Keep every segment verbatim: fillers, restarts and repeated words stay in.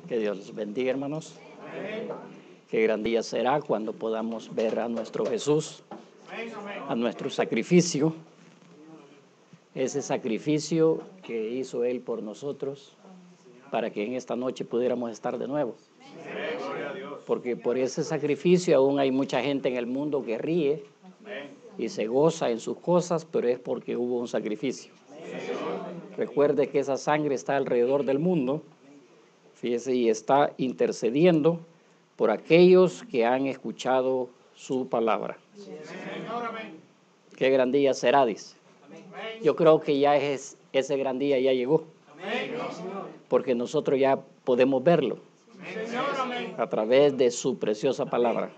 Que Dios les bendiga, hermanos. Amén. Qué gran día será cuando podamos ver a nuestro Jesús, a nuestro sacrificio, ese sacrificio que hizo Él por nosotros, para que en esta noche pudiéramos estar de nuevo. Porque por ese sacrificio aún hay mucha gente en el mundo que ríe y se goza en sus cosas, pero es porque hubo un sacrificio. Recuerde que esa sangre está alrededor del mundo, fíjese, y está intercediendo por aquellos que han escuchado su palabra. Qué gran día será, dice. Yo creo que ya es, ese gran día ya llegó, porque nosotros ya podemos verlo a través de su preciosa palabra.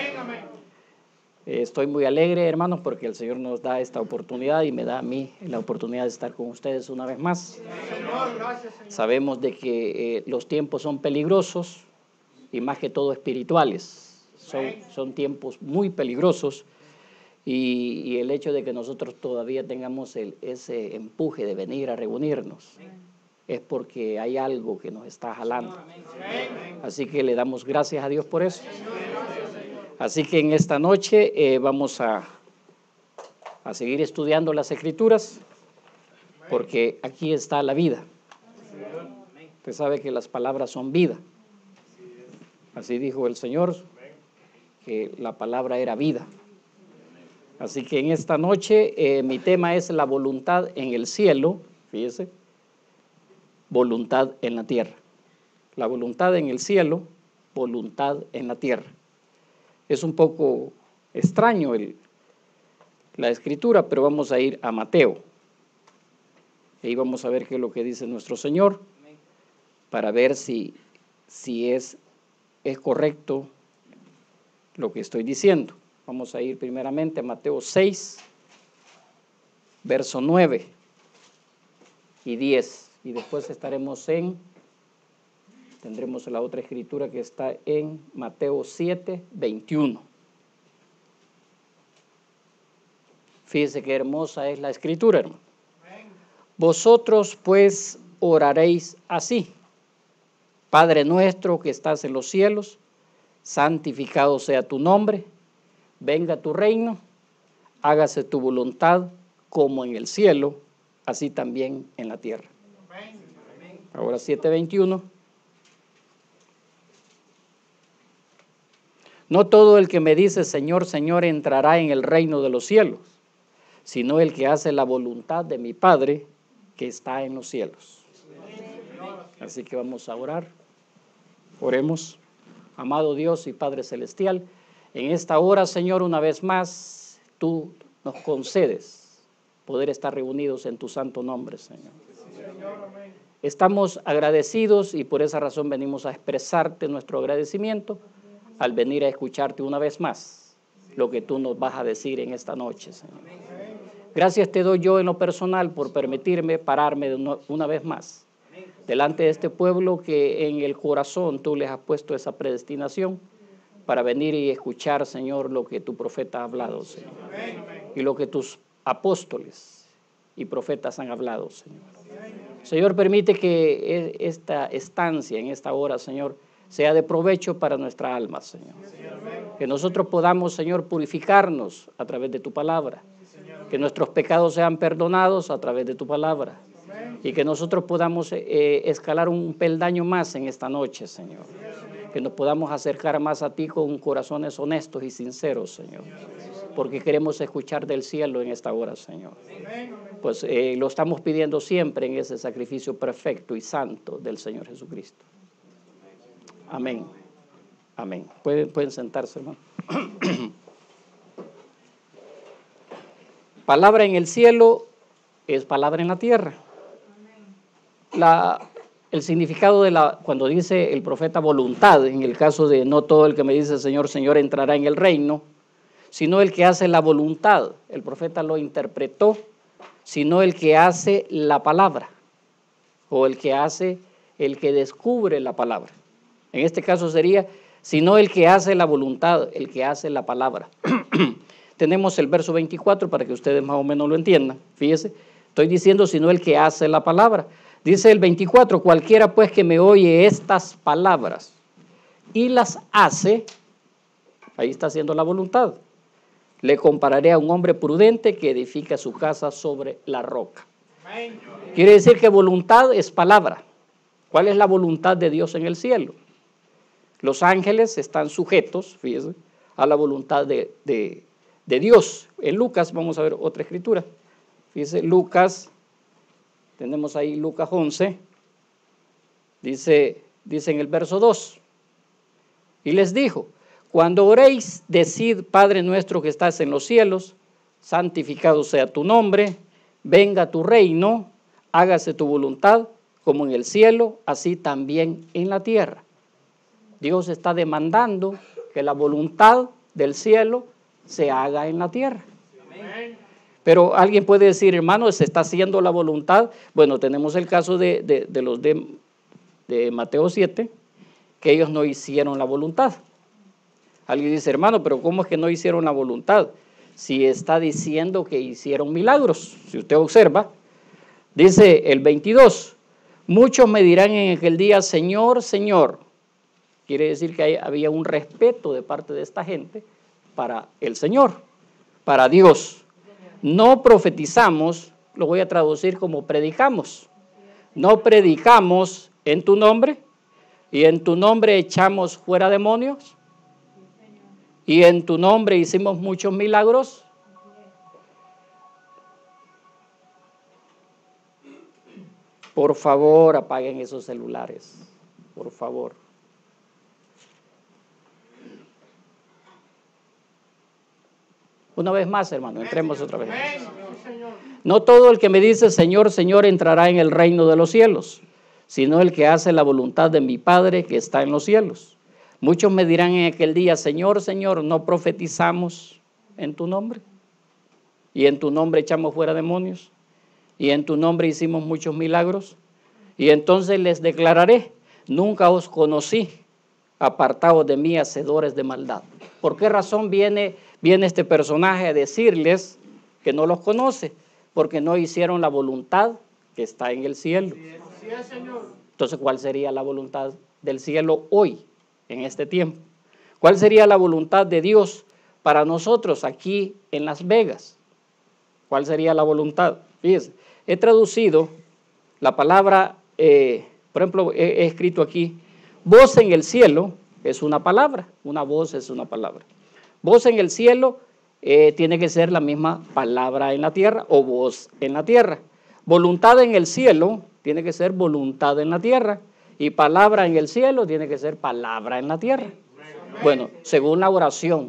Estoy muy alegre, hermanos, porque el Señor nos da esta oportunidad y me da a mí la oportunidad de estar con ustedes una vez más. Sabemos de que eh, los tiempos son peligrosos y más que todo espirituales. Son, son tiempos muy peligrosos y, y el hecho de que nosotros todavía tengamos el, ese empuje de venir a reunirnos es porque hay algo que nos está jalando. Así que le damos gracias a Dios por eso. Así que en esta noche eh, vamos a, a seguir estudiando las Escrituras, porque aquí está la vida. Usted sabe que las palabras son vida. Así dijo el Señor, que la palabra era vida. Así que en esta noche eh, mi tema es la voluntad en el cielo, fíjese, voluntad en la tierra. La voluntad en el cielo, voluntad en la tierra. Es un poco extraño el, la escritura, pero vamos a ir a Mateo. Ahí vamos a ver qué es lo que dice nuestro Señor, para ver si, si es, es correcto lo que estoy diciendo. Vamos a ir primeramente a Mateo seis, verso nueve y diez. Y después estaremos en... Tendremos la otra escritura que está en Mateo siete, veintiuno. Fíjese qué hermosa es la escritura, hermano. Vosotros pues oraréis así: Padre nuestro que estás en los cielos, santificado sea tu nombre, venga tu reino, hágase tu voluntad como en el cielo, así también en la tierra. Ahora siete, veintiuno. No todo el que me dice Señor, Señor entrará en el reino de los cielos, sino el que hace la voluntad de mi Padre que está en los cielos. Así que vamos a orar. Oremos. Amado Dios y Padre Celestial, en esta hora, Señor, una vez más, tú nos concedes poder estar reunidos en tu santo nombre, Señor. Estamos agradecidos y por esa razón venimos a expresarte nuestro agradecimiento al venir a escucharte una vez más lo que tú nos vas a decir en esta noche, Señor. Gracias te doy yo en lo personal por permitirme pararme de una, una vez más delante de este pueblo que en el corazón tú les has puesto esa predestinación para venir y escuchar, Señor, lo que tu profeta ha hablado, Señor, y lo que tus apóstoles y profetas han hablado, Señor. Señor, permite que esta estancia en esta hora, Señor, sea de provecho para nuestra alma, Señor. Que nosotros podamos, Señor, purificarnos a través de tu palabra. Que nuestros pecados sean perdonados a través de tu palabra. Y que nosotros podamos eh, escalar un peldaño más en esta noche, Señor. Que nos podamos acercar más a ti con corazones honestos y sinceros, Señor. Porque queremos escuchar del cielo en esta hora, Señor. Pues eh, lo estamos pidiendo siempre en ese sacrificio perfecto y santo del Señor Jesucristo. Amén. Amén. Pueden, pueden sentarse, hermano. Palabra en el cielo es palabra en la tierra. La, el significado de la, cuando dice el profeta voluntad, en el caso de no todo el que me dice Señor, Señor entrará en el reino, sino el que hace la voluntad. El profeta lo interpretó, sino el que hace la palabra, o el que hace, el que descubre la palabra. En este caso sería, sino el que hace la voluntad, el que hace la palabra. Tenemos el verso veinticuatro para que ustedes más o menos lo entiendan. Fíjese, estoy diciendo, sino el que hace la palabra. Dice el veinticuatro, cualquiera pues que me oye estas palabras y las hace, ahí está haciendo la voluntad. Le compararé a un hombre prudente que edifica su casa sobre la roca. Quiere decir que voluntad es palabra. ¿Cuál es la voluntad de Dios en el cielo? Los ángeles están sujetos, fíjese, a la voluntad de, de, de Dios. En Lucas, vamos a ver otra escritura. Fíjese, Lucas, tenemos ahí Lucas once, dice, dice en el verso dos, y les dijo, cuando oréis, decid, Padre nuestro que estás en los cielos, santificado sea tu nombre, venga tu reino, hágase tu voluntad, como en el cielo, así también en la tierra. Dios está demandando que la voluntad del cielo se haga en la tierra. Amén. Pero alguien puede decir, hermano, ¿se está haciendo la voluntad? Bueno, tenemos el caso de, de, de los de, de Mateo siete, que ellos no hicieron la voluntad. Alguien dice, hermano, pero ¿cómo es que no hicieron la voluntad? Si está diciendo que hicieron milagros. Si usted observa, dice el veintidós, muchos me dirán en aquel día, Señor, Señor. Quiere decir que hay, había un respeto de parte de esta gente para el Señor, para Dios. No profetizamos, lo voy a traducir como predicamos. No predicamos en tu nombre y en tu nombre echamos fuera demonios. Y en tu nombre hicimos muchos milagros. Por favor, apaguen esos celulares. Por favor. Una vez más, hermano, entremos otra vez. No todo el que me dice Señor, Señor entrará en el reino de los cielos, sino el que hace la voluntad de mi Padre que está en los cielos. Muchos me dirán en aquel día, Señor, Señor, ¿no profetizamos en tu nombre? Y en tu nombre echamos fuera demonios. Y en tu nombre hicimos muchos milagros. Y entonces les declararé, nunca os conocí, apartados de mí, hacedores de maldad. ¿Por qué razón viene, viene este personaje a decirles que no los conoce? Porque no hicieron la voluntad que está en el cielo. Así es, Señor. Entonces, ¿cuál sería la voluntad del cielo hoy? En este tiempo. ¿Cuál sería la voluntad de Dios para nosotros aquí en Las Vegas? ¿Cuál sería la voluntad? Fíjense, he traducido la palabra, eh, por ejemplo, he, he escrito aquí, voz en el cielo es una palabra, una voz es una palabra. Voz en el cielo eh, tiene que ser la misma palabra en la tierra o voz en la tierra. Voluntad en el cielo tiene que ser voluntad en la tierra. Y palabra en el cielo tiene que ser palabra en la tierra. Bueno, según la oración.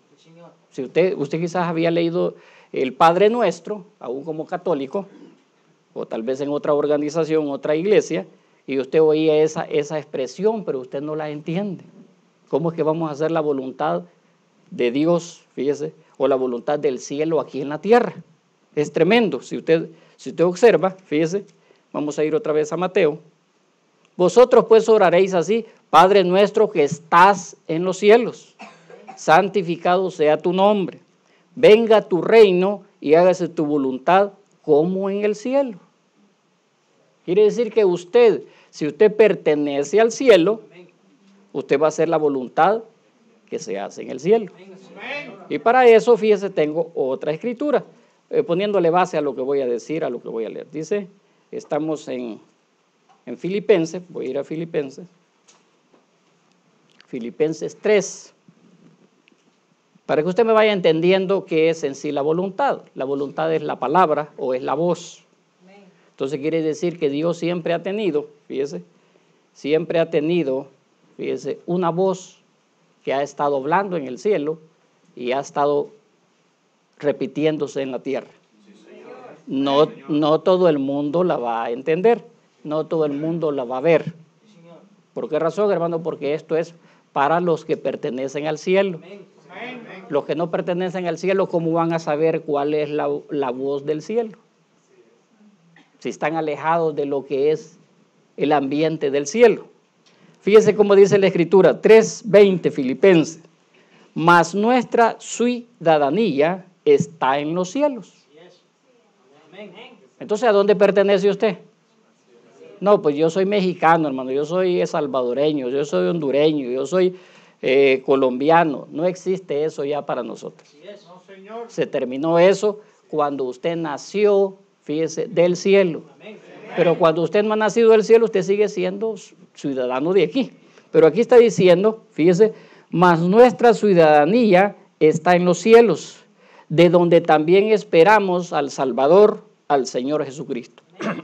Si usted, usted quizás había leído el Padre Nuestro, aún como católico, o tal vez en otra organización, otra iglesia, y usted oía esa, esa expresión, pero usted no la entiende. ¿Cómo es que vamos a hacer la voluntad de Dios, fíjese, o la voluntad del cielo aquí en la tierra? Es tremendo. Si usted, si usted observa, fíjese, vamos a ir otra vez a Mateo. Vosotros pues oraréis así, Padre nuestro que estás en los cielos, santificado sea tu nombre, venga tu reino y hágase tu voluntad como en el cielo. Quiere decir que usted, si usted pertenece al cielo, usted va a hacer la voluntad que se hace en el cielo. Y para eso, fíjese, tengo otra escritura, eh, poniéndole base a lo que voy a decir, a lo que voy a leer. Dice, estamos en... En Filipenses, voy a ir a Filipenses, Filipenses tres, para que usted me vaya entendiendo qué es en sí la voluntad. La voluntad es la palabra o es la voz. Entonces quiere decir que Dios siempre ha tenido, fíjese, siempre ha tenido, fíjese, una voz que ha estado hablando en el cielo y ha estado repitiéndose en la tierra. No, no todo el mundo la va a entender. No todo el mundo la va a ver. ¿Por qué razón, hermano? Porque esto es para los que pertenecen al cielo. Los que no pertenecen al cielo, ¿cómo van a saber cuál es la, la voz del cielo? Si están alejados de lo que es el ambiente del cielo. Fíjese cómo dice la Escritura, tres veinte, Filipenses. Mas nuestra ciudadanía está en los cielos. Entonces, ¿a dónde pertenece usted? No, pues yo soy mexicano, hermano, yo soy salvadoreño, yo soy hondureño, yo soy eh, colombiano. No existe eso ya para nosotros. Se terminó eso cuando usted nació, fíjese, del cielo. Pero cuando usted no ha nacido del cielo, usted sigue siendo ciudadano de aquí. Pero aquí está diciendo, fíjese, mas nuestra ciudadanía está en los cielos, de donde también esperamos al Salvador, al Señor Jesucristo.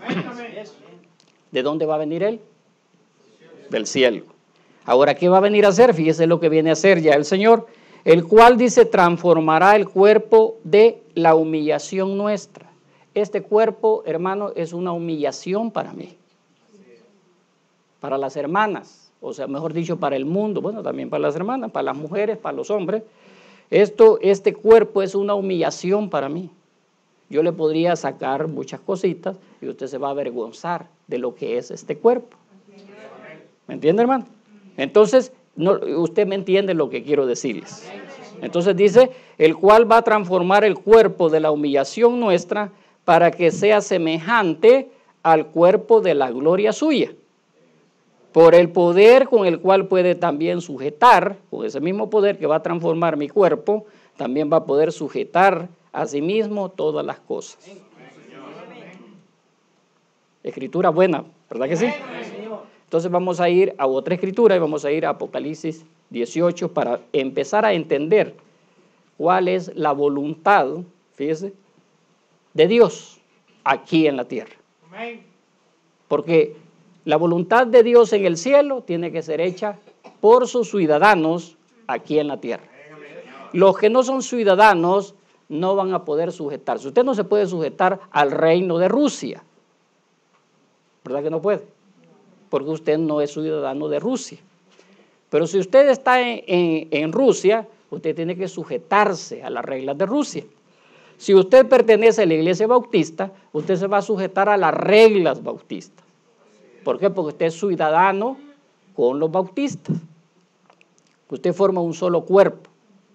¿De dónde va a venir Él? Del cielo. Ahora, ¿qué va a venir a hacer? Fíjese lo que viene a hacer ya el Señor, el cual dice, transformará el cuerpo de la humillación nuestra. Este cuerpo, hermano, es una humillación para mí, para las hermanas, o sea, mejor dicho, para el mundo, bueno, también para las hermanas, para las mujeres, para los hombres. Esto, este cuerpo es una humillación para mí. Yo le podría sacar muchas cositas y usted se va a avergonzar de lo que es este cuerpo. ¿Me entiende, hermano? Entonces, no, usted me entiende lo que quiero decirles. Entonces dice, el cual va a transformar el cuerpo de la humillación nuestra para que sea semejante al cuerpo de la gloria suya, por el poder con el cual puede también sujetar, con ese mismo poder que va a transformar mi cuerpo, también va a poder sujetar a sí mismo todas las cosas. Escritura buena, ¿verdad que sí? Entonces vamos a ir a otra escritura y vamos a ir a Apocalipsis dieciocho para empezar a entender cuál es la voluntad, fíjese, de Dios aquí en la tierra. Porque la voluntad de Dios en el cielo tiene que ser hecha por sus ciudadanos aquí en la tierra. Los que no son ciudadanos no van a poder sujetarse. Usted no se puede sujetar al reino de Rusia, ¿verdad que no puede? Porque usted no es ciudadano de Rusia. Pero si usted está en, en, en Rusia, usted tiene que sujetarse a las reglas de Rusia. Si usted pertenece a la iglesia bautista, usted se va a sujetar a las reglas bautistas. ¿Por qué? Porque usted es ciudadano con los bautistas. Usted forma un solo cuerpo.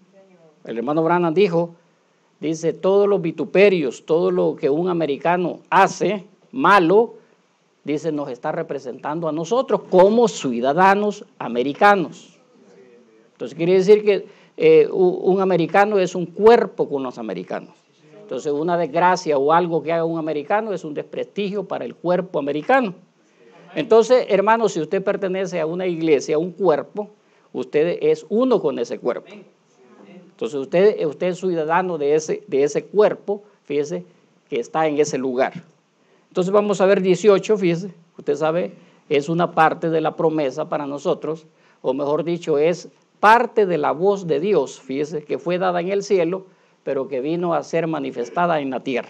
El hermano Branham dijo, dice, todos los vituperios, todo lo que un americano hace malo, dice, nos está representando a nosotros como ciudadanos americanos. Entonces quiere decir que eh, un americano es un cuerpo con los americanos. Entonces una desgracia o algo que haga un americano es un desprestigio para el cuerpo americano. Entonces, hermano, si usted pertenece a una iglesia, a un cuerpo, usted es uno con ese cuerpo. Entonces usted, usted es ciudadano de ese, de ese cuerpo, fíjese, que está en ese lugar. Entonces vamos a ver dieciocho, fíjese, usted sabe, es una parte de la promesa para nosotros, o mejor dicho, es parte de la voz de Dios, fíjese, que fue dada en el cielo, pero que vino a ser manifestada en la tierra.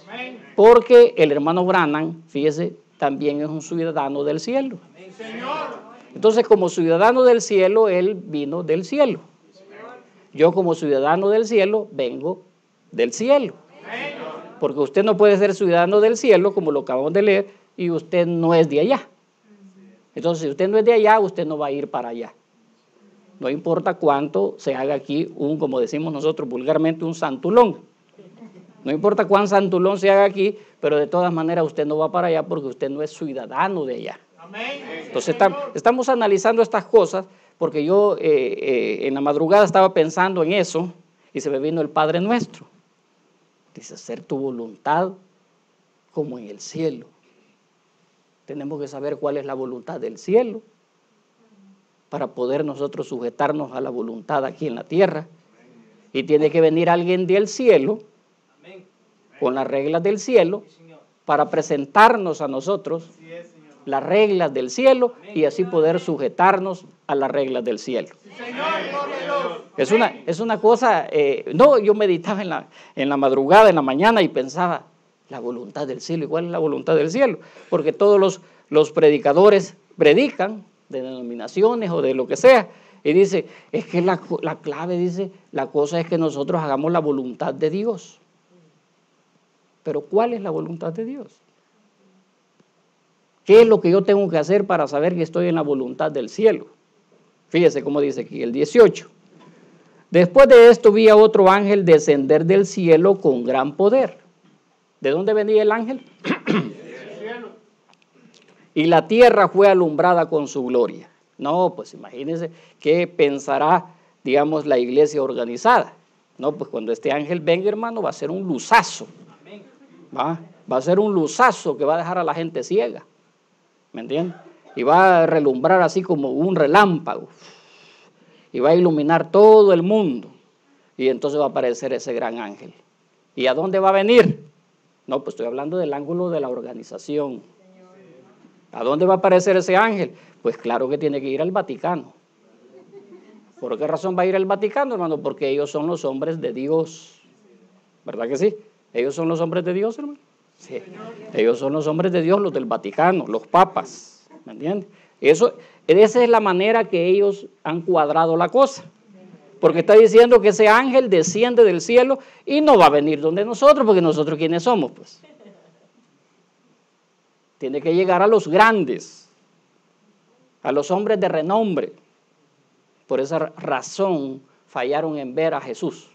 Porque el hermano Branham, fíjese, también es un ciudadano del cielo. Entonces, como ciudadano del cielo, él vino del cielo. Yo como ciudadano del cielo, vengo del cielo. Porque usted no puede ser ciudadano del cielo, como lo acabamos de leer, y usted no es de allá. Entonces, si usted no es de allá, usted no va a ir para allá. No importa cuánto se haga aquí un, como decimos nosotros vulgarmente, un santulón. No importa cuán santulón se haga aquí, pero de todas maneras usted no va para allá porque usted no es ciudadano de allá. Entonces estamos, estamos analizando estas cosas porque yo eh, eh, en la madrugada estaba pensando en eso y se me vino el Padre Nuestro. Dice, hacer tu voluntad como en el cielo. Tenemos que saber cuál es la voluntad del cielo para poder nosotros sujetarnos a la voluntad aquí en la tierra. Y tiene que venir alguien del cielo con las reglas del cielo para presentarnos a nosotros las reglas del cielo y así poder sujetarnos a las reglas del cielo. Es una, es una cosa, eh, no, yo meditaba en la, en la madrugada, en la mañana y pensaba, la voluntad del cielo, ¿y cuál es la voluntad del cielo? Porque todos los, los predicadores predican de denominaciones o de lo que sea y dice, es que la, la clave, dice, la cosa es que nosotros hagamos la voluntad de Dios. Pero ¿cuál es la voluntad de Dios? ¿Qué es lo que yo tengo que hacer para saber que estoy en la voluntad del cielo? Fíjese cómo dice aquí el dieciocho. Después de esto vi a otro ángel descender del cielo con gran poder. ¿De dónde venía el ángel? y la tierra fue alumbrada con su gloria. No, pues imagínense qué pensará, digamos, la iglesia organizada. No, pues cuando este ángel venga, hermano, va a ser un luzazo. ¿Va? Va a ser un luzazo que va a dejar a la gente ciega. ¿Me entiendes? Y va a relumbrar así como un relámpago. Y va a iluminar todo el mundo. Y entonces va a aparecer ese gran ángel. ¿Y a dónde va a venir? No, pues estoy hablando del ángulo de la organización. ¿A dónde va a aparecer ese ángel? Pues claro que tiene que ir al Vaticano. ¿Por qué razón va a ir al Vaticano, hermano? Porque ellos son los hombres de Dios. ¿Verdad que sí? Ellos son los hombres de Dios, hermano. Sí. Ellos son los hombres de Dios, los del Vaticano, los papas. ¿Me entiendes? Eso, esa es la manera que ellos han cuadrado la cosa. Porque está diciendo que ese ángel desciende del cielo y no va a venir donde nosotros, porque nosotros ¿quiénes somos? Pues tiene que llegar a los grandes, a los hombres de renombre. Por esa razón fallaron en ver a Jesús.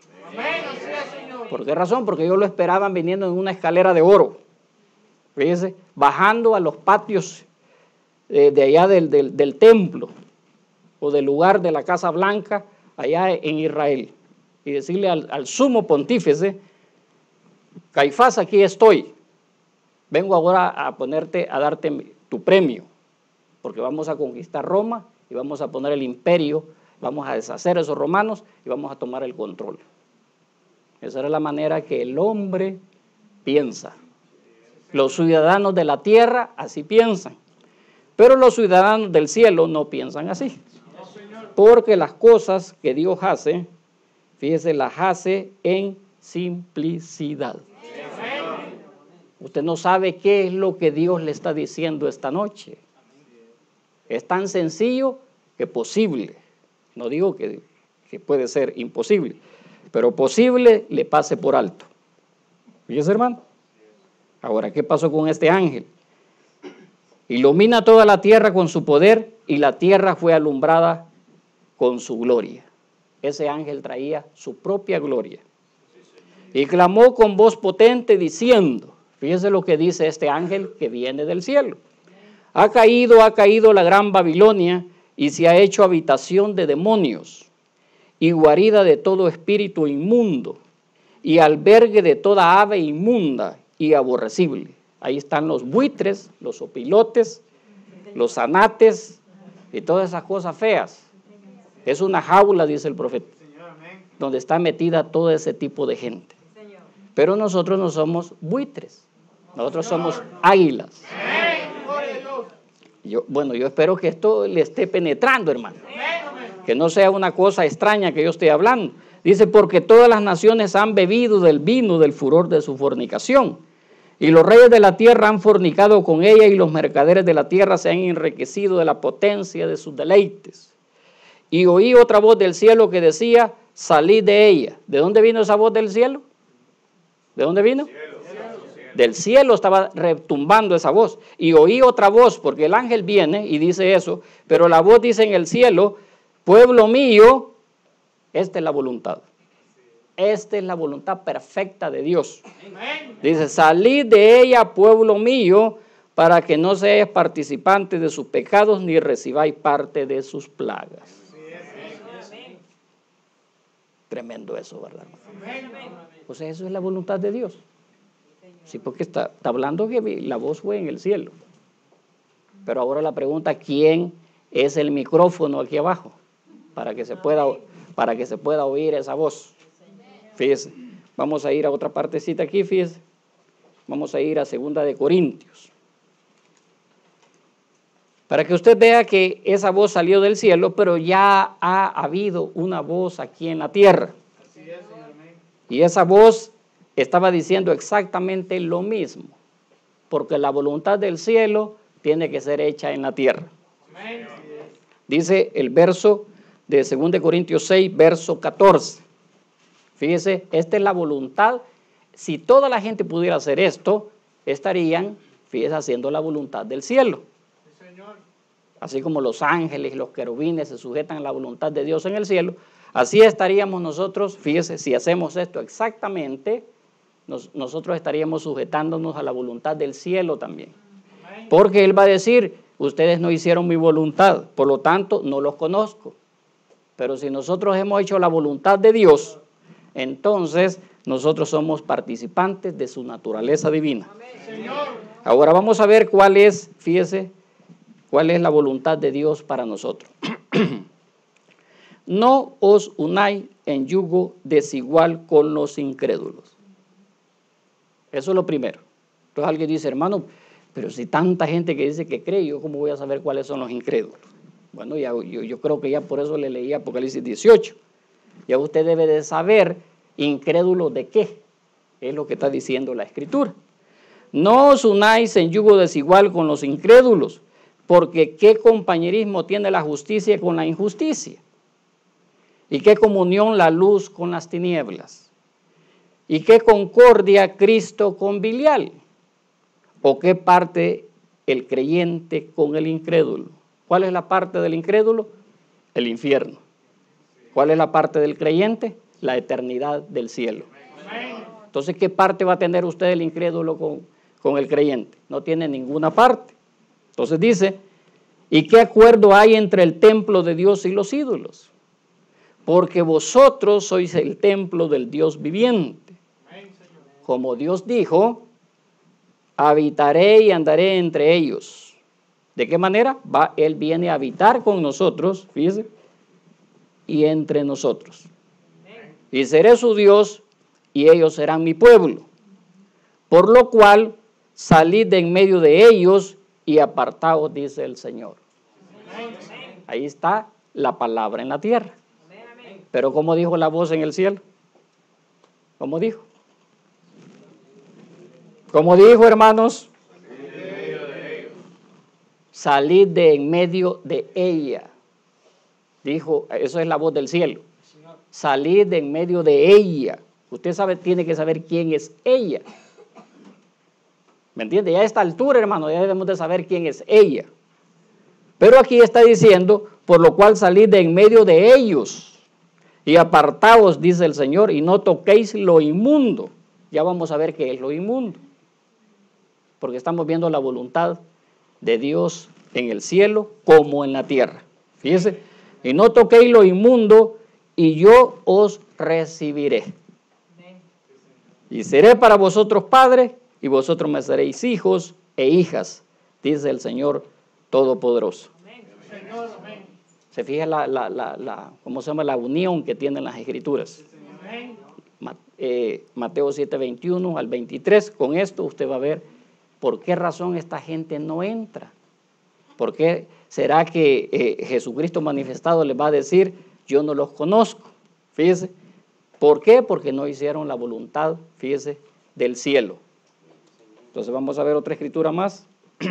¿Por qué razón? Porque ellos lo esperaban viniendo en una escalera de oro. Fíjense, bajando a los patios eh, de allá del, del, del templo o del lugar de la Casa Blanca allá en Israel. Y decirle al, al sumo pontífice: Caifás, aquí estoy. Vengo ahora a ponerte, a darte tu premio, porque vamos a conquistar Roma y vamos a poner el imperio, vamos a deshacer a esos romanos y vamos a tomar el control. Esa era la manera que el hombre piensa. Los ciudadanos de la tierra así piensan, pero los ciudadanos del cielo no piensan así. Porque las cosas que Dios hace, fíjese, las hace en simplicidad. Usted no sabe qué es lo que Dios le está diciendo esta noche. Es tan sencillo que posible. No digo que, que puede ser imposible, pero posible le pase por alto. ¿Fíjese, hermano? Ahora, ¿qué pasó con este ángel? Ilumina toda la tierra con su poder y la tierra fue alumbrada con su gloria. Ese ángel traía su propia gloria. Y clamó con voz potente diciendo, fíjese lo que dice este ángel que viene del cielo: ha caído, ha caído la gran Babilonia y se ha hecho habitación de demonios y guarida de todo espíritu inmundo y albergue de toda ave inmunda y aborrecible. Ahí están los buitres, los opilotes, los zanates y todas esas cosas feas. Es una jaula, dice el profeta, donde está metida todo ese tipo de gente. Pero nosotros no somos buitres, nosotros somos águilas. Yo, bueno, yo espero que esto le esté penetrando, hermano. Que no sea una cosa extraña que yo esté hablando. Dice, porque todas las naciones han bebido del vino del furor de su fornicación. Y los reyes de la tierra han fornicado con ella y los mercaderes de la tierra se han enriquecido de la potencia de sus deleites. Y oí otra voz del cielo que decía, salid de ella. ¿De dónde vino esa voz del cielo? ¿De dónde vino? Cielo, cielo. Del cielo estaba retumbando esa voz. Y oí otra voz, porque el ángel viene y dice eso, pero la voz dice en el cielo, pueblo mío, esta es la voluntad. Esta es la voluntad perfecta de Dios. Dice, salid de ella, pueblo mío, para que no seáis participantes de sus pecados ni recibáis parte de sus plagas. Tremendo eso, ¿verdad? O sea, eso es la voluntad de Dios. Sí, porque está, está hablando que la voz fue en el cielo. Pero ahora la pregunta, ¿quién es el micrófono aquí abajo? Para que se pueda, para que se pueda oír esa voz. Fíjese, vamos a ir a otra partecita aquí, fíjese. Vamos a ir a Segunda de Corintios. Para que usted vea que esa voz salió del cielo, pero ya ha habido una voz aquí en la tierra. Así es, señor. Y esa voz estaba diciendo exactamente lo mismo, porque la voluntad del cielo tiene que ser hecha en la tierra. Amén. Dice el verso de Segunda de Corintios seis, verso catorce. Fíjese, esta es la voluntad. Si toda la gente pudiera hacer esto, estarían, fíjese, haciendo la voluntad del cielo. Así como los ángeles y los querubines se sujetan a la voluntad de Dios en el cielo, así estaríamos nosotros, fíjese, si hacemos esto exactamente, nos, nosotros estaríamos sujetándonos a la voluntad del cielo también. Porque Él va a decir, ustedes no hicieron mi voluntad, por lo tanto no los conozco. Pero si nosotros hemos hecho la voluntad de Dios, entonces nosotros somos participantes de su naturaleza divina. Ahora vamos a ver cuál es, fíjese, cuál es la voluntad de Dios para nosotros. No os unáis en yugo desigual con los incrédulos. Eso es lo primero. Entonces alguien dice, hermano, pero si tanta gente que dice que cree, ¿yo cómo voy a saber cuáles son los incrédulos? Bueno, ya, yo, yo creo que ya por eso le leí Apocalipsis dieciocho. Ya usted debe de saber incrédulo de qué. Es lo que está diciendo la Escritura. No os unáis en yugo desigual con los incrédulos, porque ¿qué compañerismo tiene la justicia con la injusticia? ¿Y qué comunión la luz con las tinieblas? ¿Y qué concordia Cristo con Belial? ¿O qué parte el creyente con el incrédulo? ¿Cuál es la parte del incrédulo? El infierno. ¿Cuál es la parte del creyente? La eternidad del cielo. Entonces, ¿qué parte va a tener usted el incrédulo con, con el creyente? No tiene ninguna parte. Entonces dice, ¿y qué acuerdo hay entre el templo de Dios y los ídolos? Porque vosotros sois el templo del Dios viviente. Como Dios dijo, habitaré y andaré entre ellos. ¿De qué manera? Va, Él viene a habitar con nosotros, fíjese, y entre nosotros. Y seré su Dios, y ellos serán mi pueblo. Por lo cual, salid de en medio de ellos y apartaos, dice el Señor. Ahí está la palabra en la tierra. Pero ¿cómo dijo la voz en el cielo? ¿Cómo dijo? ¿Cómo dijo, hermanos? Salid de en medio de ella. Dijo, eso es la voz del cielo. Salid de en medio de ella. Usted sabe, tiene que saber quién es ella. ¿Me entiende? Ya a esta altura, hermano, ya debemos de saber quién es ella. Pero aquí está diciendo, por lo cual salid de en medio de ellos y apartaos, dice el Señor, y no toquéis lo inmundo. Ya vamos a ver qué es lo inmundo. Porque estamos viendo la voluntad de Dios en el cielo como en la tierra. Fíjese, y no toquéis lo inmundo, y yo os recibiré. Y seré para vosotros padre, y vosotros me seréis hijos e hijas, dice el Señor Todopoderoso. Se fija la, la, la, la, ¿cómo se llama? La unión que tienen las Escrituras. Eh, Mateo siete, veintiuno al veintitrés. Con esto usted va a ver por qué razón esta gente no entra. ¿Por qué será que eh, Jesucristo manifestado les va a decir, yo no los conozco? Fíjese. ¿Por qué? Porque no hicieron la voluntad, fíjese, del cielo. Entonces vamos a ver otra escritura más.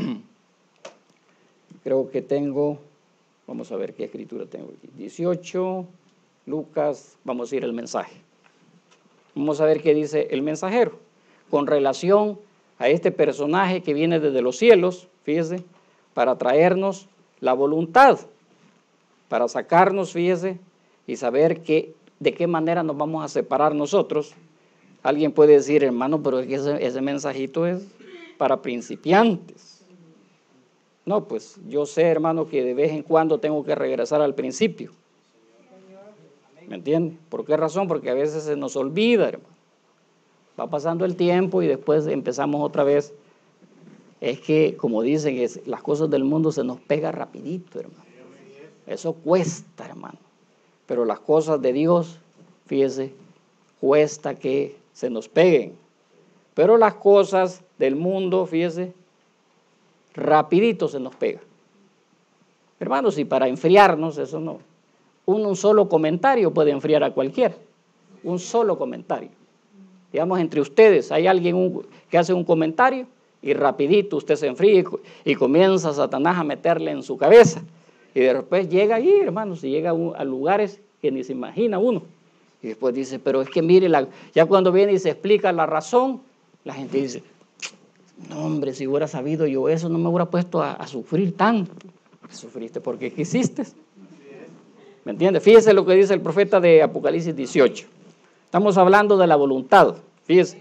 Creo que tengo, vamos a ver qué escritura tengo aquí. dieciocho, Lucas, vamos a ir al mensaje. Vamos a ver qué dice el mensajero con relación a este personaje que viene desde los cielos, fíjese, para traernos la voluntad, para sacarnos, fíjese, y saber que, de qué manera nos vamos a separar nosotros. Alguien puede decir, hermano, pero es que ese, ese mensajito es para principiantes. No, pues yo sé, hermano, que de vez en cuando tengo que regresar al principio. ¿Me entiende? ¿Por qué razón? Porque a veces se nos olvida, hermano. Va pasando el tiempo y después empezamos otra vez. Es que, como dicen, es, las cosas del mundo se nos pega rapidito, hermano. Eso cuesta, hermano. Pero las cosas de Dios, fíjese, cuesta que se nos peguen. Pero las cosas del mundo, fíjese, rapidito se nos pega. Hermanos, y para enfriarnos, eso no. Un, un solo comentario puede enfriar a cualquiera. Un solo comentario. Digamos, entre ustedes hay alguien un, que hace un comentario y rapidito usted se enfría y, y comienza Satanás a meterle en su cabeza. Y después llega ahí, hermanos, y llega a, un, a lugares que ni se imagina uno. Y después dice, pero es que mire, la, ya cuando viene y se explica la razón, la gente dice, no, hombre, si hubiera sabido yo eso, no me hubiera puesto a, a sufrir tanto. Sufriste porque quisiste. ¿Me entiende? Fíjese lo que dice el profeta de Apocalipsis dieciocho. Estamos hablando de la voluntad. Fíjese.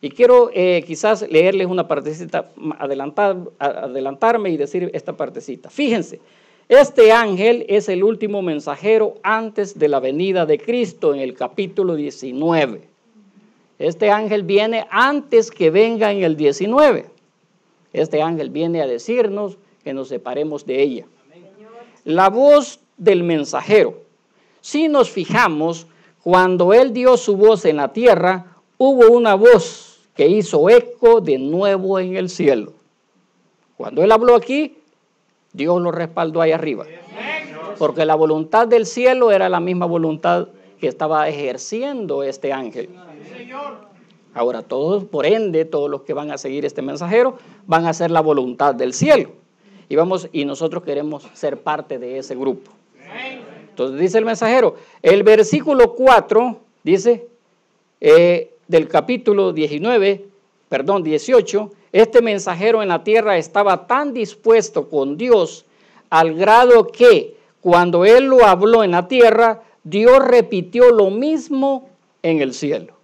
Y quiero eh, quizás leerles una partecita, adelantar, adelantarme y decir esta partecita. Fíjense, este ángel es el último mensajero antes de la venida de Cristo en el capítulo diecinueve. Este ángel viene antes que venga en el diecinueve. Este ángel viene a decirnos que nos separemos de ella. La voz del mensajero. Si nos fijamos, cuando él dio su voz en la tierra, hubo una voz que hizo eco de nuevo en el cielo. Cuando él habló aquí, Dios lo respaldó ahí arriba. Porque la voluntad del cielo era la misma voluntad que estaba ejerciendo este ángel. Ahora todos, por ende, todos los que van a seguir este mensajero van a hacer la voluntad del cielo. Y, vamos, y nosotros queremos ser parte de ese grupo. Entonces dice el mensajero, el versículo cuatro dice, eh, del capítulo diecinueve, perdón, dieciocho, este mensajero en la tierra estaba tan dispuesto con Dios al grado que cuando él lo habló en la tierra, Dios repitió lo mismo en el cielo.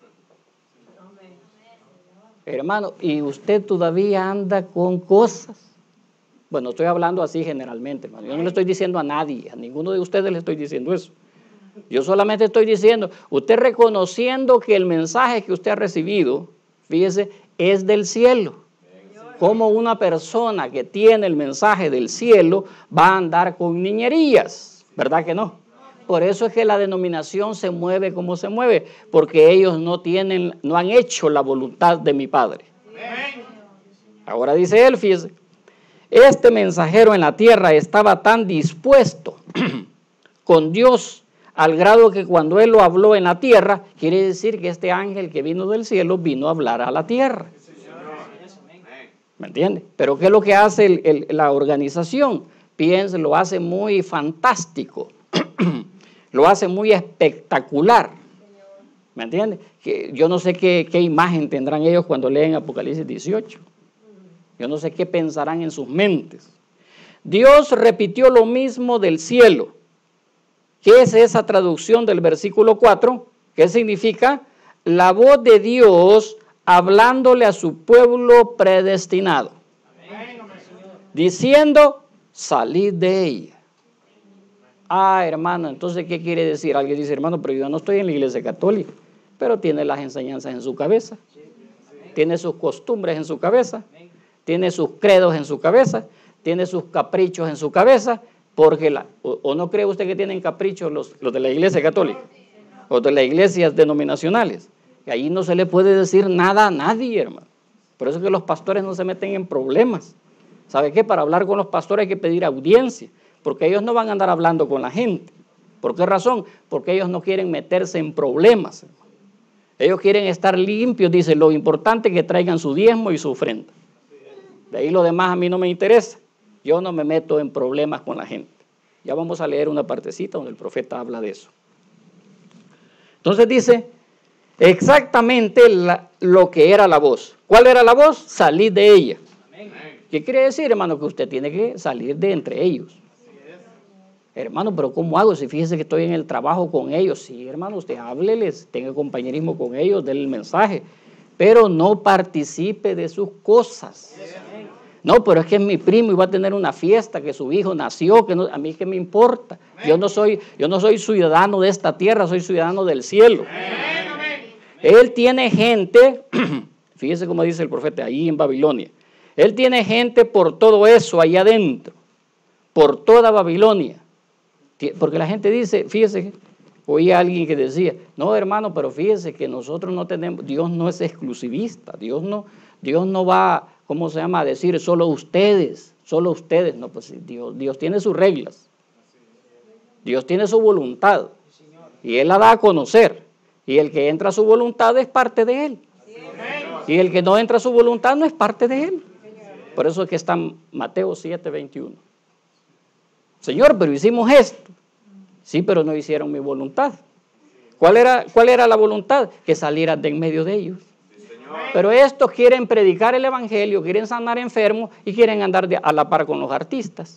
Hermano, ¿y usted todavía anda con cosas? Bueno, estoy hablando así generalmente, hermano. Yo no le estoy diciendo a nadie, a ninguno de ustedes le estoy diciendo eso. Yo solamente estoy diciendo, usted reconociendo que el mensaje que usted ha recibido, fíjese, es del cielo. Como una persona que tiene el mensaje del cielo va a andar con niñerías, ¿verdad que no? Por eso es que la denominación se mueve como se mueve, porque ellos no tienen, no han hecho la voluntad de mi Padre. Ahora dice él, fíjese, este mensajero en la tierra estaba tan dispuesto con Dios al grado que cuando él lo habló en la tierra, quiere decir que este ángel que vino del cielo vino a hablar a la tierra. ¿Me entiende? Pero ¿qué es lo que hace el, el, la organización? Piensa, lo hace muy fantástico, lo hace muy espectacular. ¿Me entiende? Que yo no sé qué, qué imagen tendrán ellos cuando leen Apocalipsis dieciocho. Yo no sé qué pensarán en sus mentes. Dios repitió lo mismo del cielo. ¿Qué es esa traducción del versículo cuatro? ¿Qué significa? La voz de Dios hablándole a su pueblo predestinado. Diciendo, salid de ella. Ah, hermano, entonces, ¿qué quiere decir? Alguien dice, hermano, pero yo no estoy en la iglesia católica, pero tiene las enseñanzas en su cabeza, tiene sus costumbres en su cabeza, tiene sus credos en su cabeza, tiene sus caprichos en su cabeza, porque, la, o, o no cree usted que tienen caprichos los, los de la iglesia católica, o de las iglesias denominacionales, y ahí no se le puede decir nada a nadie, hermano. Por eso es que los pastores no se meten en problemas. ¿Sabe qué? Para hablar con los pastores hay que pedir audiencia, porque ellos no van a andar hablando con la gente. ¿Por qué razón? Porque ellos no quieren meterse en problemas, hermano. Ellos quieren estar limpios, dice, lo importante es que traigan su diezmo y su ofrenda. De ahí lo demás a mí no me interesa. Yo no me meto en problemas con la gente. Ya vamos a leer una partecita donde el profeta habla de eso. Entonces dice exactamente la, lo que era la voz. ¿Cuál era la voz? Salir de ella. ¿Qué quiere decir, hermano? Que usted tiene que salir de entre ellos. Hermano, pero ¿cómo hago? Si fíjese que estoy en el trabajo con ellos. Sí, hermano, usted hábleles, tenga compañerismo con ellos, denle el mensaje, pero no participe de sus cosas. No, pero es que es mi primo y va a tener una fiesta, que su hijo nació, que no, a mí qué me importa. Yo no soy, yo no soy ciudadano de esta tierra, soy ciudadano del cielo. Él tiene gente, fíjese cómo dice el profeta, ahí en Babilonia. Él tiene gente por todo eso allá adentro, por toda Babilonia. Porque la gente dice, fíjese, oí a alguien que decía, no, hermano, pero fíjese que nosotros no tenemos, Dios no es exclusivista, Dios no, Dios no va, ¿cómo se llama? A decir solo ustedes, solo ustedes. No, pues Dios, Dios tiene sus reglas, Dios tiene su voluntad y Él la da a conocer, y el que entra a su voluntad es parte de Él, y el que no entra a su voluntad no es parte de Él. Por eso es que está en Mateo siete, veintiuno. Señor, pero hicimos esto. Sí, pero no hicieron mi voluntad. ¿Cuál era, cuál era la voluntad? Que salieran de en medio de ellos. Sí, pero estos quieren predicar el evangelio, quieren sanar enfermos y quieren andar de, a la par con los artistas.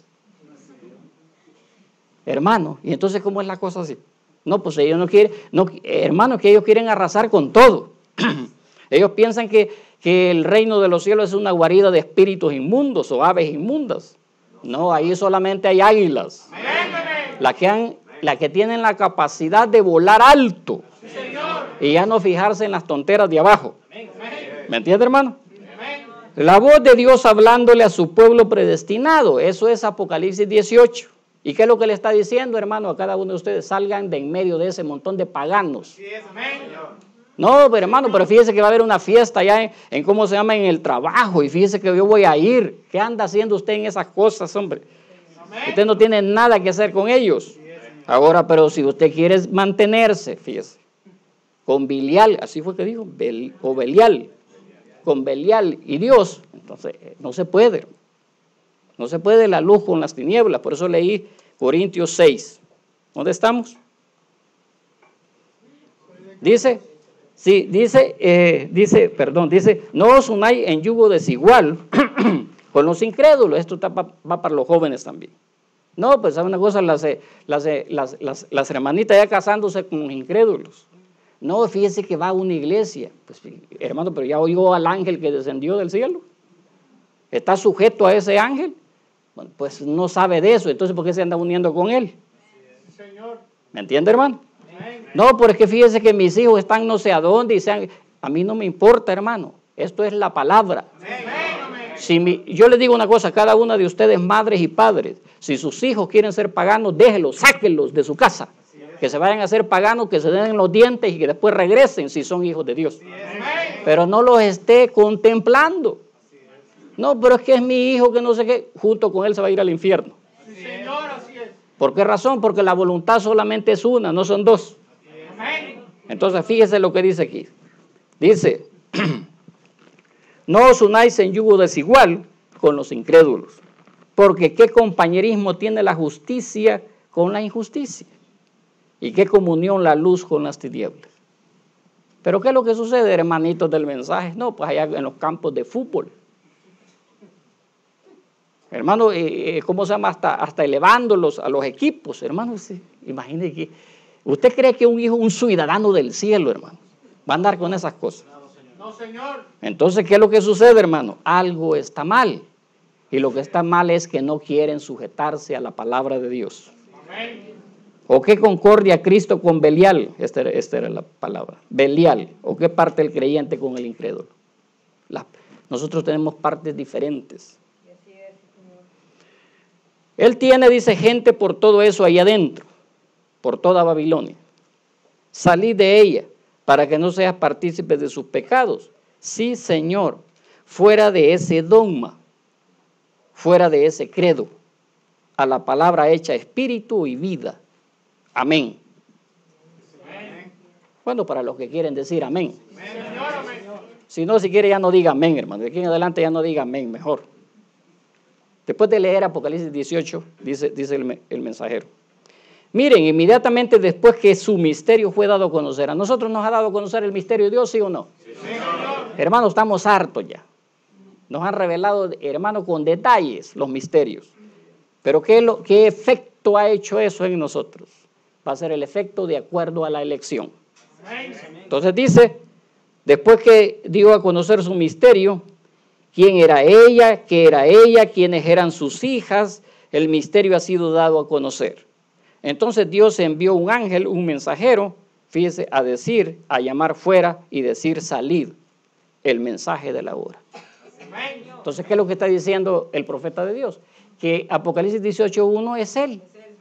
Hermano, ¿y entonces cómo es la cosa así? No, pues ellos no quieren, no, hermano, que ellos quieren arrasar con todo. Ellos piensan que, que el reino de los cielos es una guarida de espíritus inmundos o aves inmundas. No, ahí solamente hay águilas. Las que, han, la que tienen la capacidad de volar alto y ya no fijarse en las tonteras de abajo. ¿Me entiende, hermano? La voz de Dios hablándole a su pueblo predestinado. Eso es Apocalipsis dieciocho. ¿Y qué es lo que le está diciendo, hermano? A cada uno de ustedes, salgan de en medio de ese montón de paganos. No, pero hermano, pero fíjese que va a haber una fiesta allá en, en cómo se llama, en el trabajo. Y fíjese que yo voy a ir. ¿Qué anda haciendo usted en esas cosas, hombre? Usted no tiene nada que hacer con ellos. Ahora, pero si usted quiere mantenerse, fíjese, con Belial, así fue que dijo, Bel, o Belial, con Belial y Dios, entonces no se puede. No se puede la luz con las tinieblas. Por eso leí Corintios seis. ¿Dónde estamos? Dice, sí, dice, eh, dice, perdón, dice, no os unáis en yugo desigual con los incrédulos. Esto está, va, va para los jóvenes también. No, pues sabe una cosa, las, las, las, las, las hermanitas ya casándose con los incrédulos. No, fíjese que va a una iglesia. Pues hermano, pero ya oyó al ángel que descendió del cielo. ¿Está sujeto a ese ángel? Bueno, pues no sabe de eso, entonces ¿por qué se anda uniendo con él? ¿Me entiende, hermano? No, porque fíjese que mis hijos están no sé a dónde y sean, a mí no me importa, hermano. Esto es la palabra. Si mi, yo les digo una cosa, cada una de ustedes, madres y padres, si sus hijos quieren ser paganos, déjenlos, sáquenlos de su casa. Que se vayan a ser paganos, que se den los dientes y que después regresen si son hijos de Dios. Pero no los esté contemplando. No, pero es que es mi hijo que no sé qué, junto con él se va a ir al infierno. ¿Por qué razón? Porque la voluntad solamente es una, no son dos. Entonces fíjese lo que dice aquí. Dice, no os unáis en yugo desigual con los incrédulos, porque qué compañerismo tiene la justicia con la injusticia, y qué comunión la luz con las tinieblas. Pero ¿qué es lo que sucede, hermanitos del mensaje? No, pues allá en los campos de fútbol. Hermano, eh, ¿cómo se llama? Hasta, hasta elevándolos a los equipos, hermano. Sí, imagínese que, ¿usted cree que un hijo, un ciudadano del cielo, hermano, va a andar con esas cosas? No, señor. Entonces, ¿qué es lo que sucede, hermano? Algo está mal. Y lo que está mal es que no quieren sujetarse a la palabra de Dios. Amén. ¿O qué concordia Cristo con Belial? Esta era, esta era la palabra. Belial. ¿O qué parte el creyente con el incrédulo? La, nosotros tenemos partes diferentes. Él tiene, dice, gente por todo eso ahí adentro, por toda Babilonia. Salid de ella para que no seas partícipe de sus pecados. Sí, Señor, fuera de ese dogma, fuera de ese credo, a la palabra hecha espíritu y vida. Amén. Amén. Bueno, para los que quieren decir amén. Amén. Si no, si quiere ya no diga amén, hermano. De aquí en adelante ya no diga amén, mejor. Después de leer Apocalipsis dieciocho, dice, dice el, el mensajero. Miren, inmediatamente después que su misterio fue dado a conocer, ¿a nosotros nos ha dado a conocer el misterio de Dios, sí o no? Sí, señor. Hermanos, estamos hartos ya. Nos han revelado, hermanos, con detalles los misterios. Pero ¿qué, lo, ¿qué efecto ha hecho eso en nosotros? Va a ser el efecto de acuerdo a la elección. Entonces dice, después que dio a conocer su misterio, quién era ella, qué era ella, quiénes eran sus hijas, el misterio ha sido dado a conocer. Entonces Dios envió un ángel, un mensajero, fíjese, a decir, a llamar fuera y decir salid, el mensaje de la hora. Entonces, ¿qué es lo que está diciendo el profeta de Dios? Que Apocalipsis dieciocho uno es Él.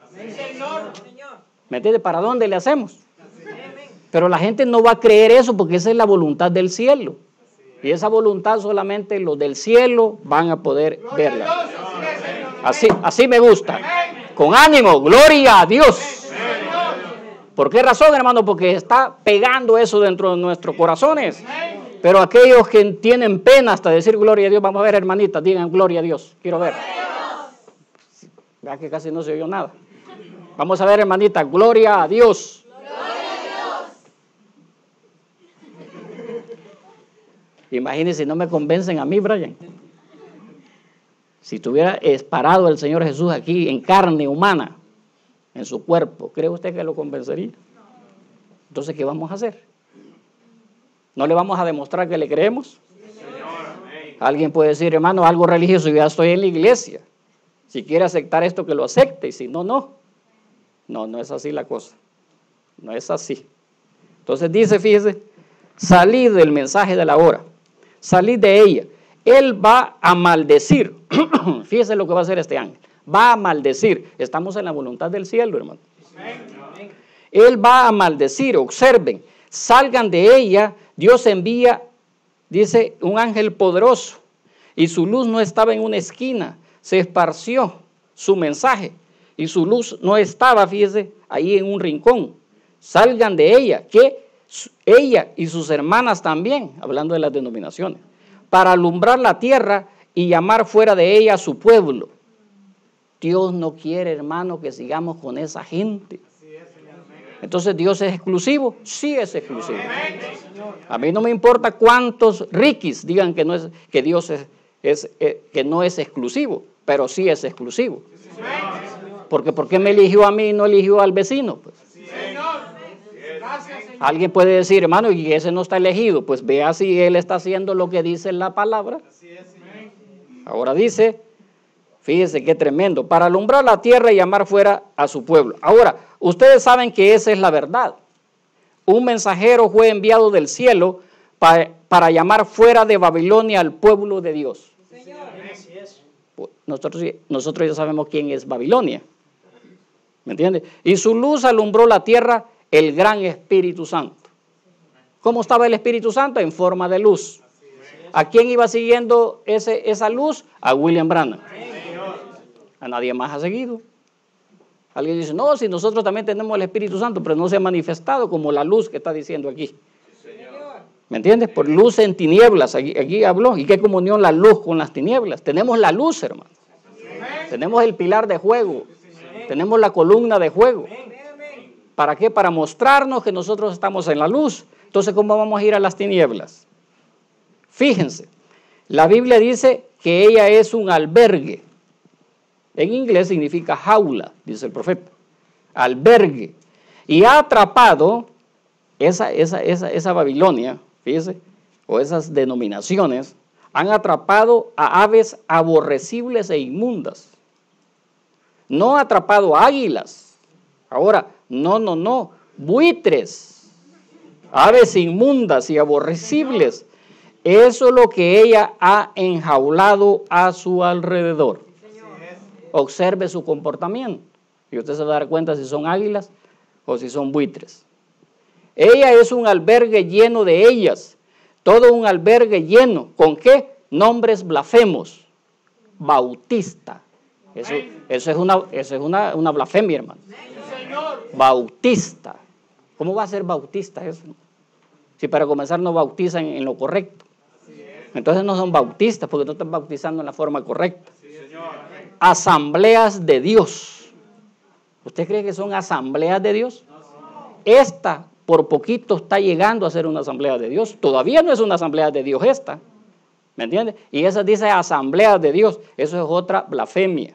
¿Me entiende? ¿Para dónde le hacemos? Pero la gente no va a creer eso porque esa es la voluntad del cielo. Y esa voluntad solamente los del cielo van a poder verla. Así, así me gusta. Con ánimo, gloria a Dios. ¿Por qué razón, hermano? Porque está pegando eso dentro de nuestros corazones. Pero aquellos que tienen pena hasta decir gloria a Dios, vamos a ver, hermanitas, digan gloria a Dios. Quiero ver. Vean que casi no se oyó nada. Vamos a ver, hermanita, gloria a Dios. Imagínense si no me convencen a mí, Brian. Si tuviera parado el Señor Jesús aquí en carne humana, en su cuerpo, ¿cree usted que lo convencería? Entonces, ¿qué vamos a hacer? ¿No le vamos a demostrar que le creemos? Alguien puede decir, hermano, algo religioso, yo ya estoy en la iglesia. Si quiere aceptar esto, que lo acepte, y si no, no. No, no es así la cosa. No es así. Entonces dice, fíjese, salid del mensaje de la hora, salid de ella. Él va a maldecir. Fíjese lo que va a hacer este ángel. Va a maldecir. Estamos en la voluntad del cielo, hermano. Él va a maldecir, observen, salgan de ella. Dios envía, dice, un ángel poderoso, y su luz no estaba en una esquina, se esparció su mensaje, y su luz no estaba, fíjese, ahí en un rincón. Salgan de ella, que ella y sus hermanas también, hablando de las denominaciones, para alumbrar la tierra y llamar fuera de ella a su pueblo. Dios no quiere, hermano, que sigamos con esa gente. Entonces, ¿Dios es exclusivo? Sí es exclusivo. A mí no me importa cuántos riquis digan que, no es, que Dios es, es, es, que no es exclusivo, pero sí es exclusivo. Porque ¿por qué me eligió a mí y no eligió al vecino? Pues, alguien puede decir, hermano, y ese no está elegido. Pues vea si él está haciendo lo que dice la palabra. Ahora dice, fíjese qué tremendo, para alumbrar la tierra y llamar fuera a su pueblo. Ahora, ustedes saben que esa es la verdad. Un mensajero fue enviado del cielo para, para llamar fuera de Babilonia al pueblo de Dios. Nosotros, nosotros ya sabemos quién es Babilonia. ¿Me entiende? Y su luz alumbró la tierra, el gran Espíritu Santo. ¿Cómo estaba el Espíritu Santo? En forma de luz. ¿A quién iba siguiendo ese, esa luz? A William Branham. A nadie más ha seguido. Alguien dice, no, si nosotros también tenemos el Espíritu Santo, pero no se ha manifestado como la luz que está diciendo aquí. ¿Me entiendes? Por luz en tinieblas, aquí, aquí habló. ¿Y qué comunión la luz con las tinieblas? Tenemos la luz, hermano. Tenemos el pilar de fuego. Tenemos la columna de fuego. ¿Para qué? Para mostrarnos que nosotros estamos en la luz. Entonces, ¿cómo vamos a ir a las tinieblas? Fíjense, la Biblia dice que ella es un albergue. En inglés significa jaula, dice el profeta. Albergue. Y ha atrapado esa, esa, esa, esa Babilonia, fíjense, o esas denominaciones, han atrapado a aves aborrecibles e inmundas. No ha atrapado águilas. Ahora, no, no, no. Buitres, aves inmundas y aborrecibles. Eso es lo que ella ha enjaulado a su alrededor. Observe su comportamiento y usted se va a dar cuenta si son águilas o si son buitres. Ella es un albergue lleno de ellas, todo un albergue lleno. ¿Con qué? Nombres blasfemos. Bautista. Eso, eso es, una, eso es una, una blasfemia, hermano. Bautista. ¿Cómo va a ser bautista eso? Si para comenzar no bautizan en lo correcto. Entonces no son bautistas porque no están bautizando en la forma correcta. Asambleas de Dios. ¿Usted cree que son asambleas de Dios? Esta por poquito está llegando a ser una asamblea de Dios. Todavía no es una asamblea de Dios esta. ¿Me entiende? Y esa dice asambleas de Dios. Eso es otra blasfemia.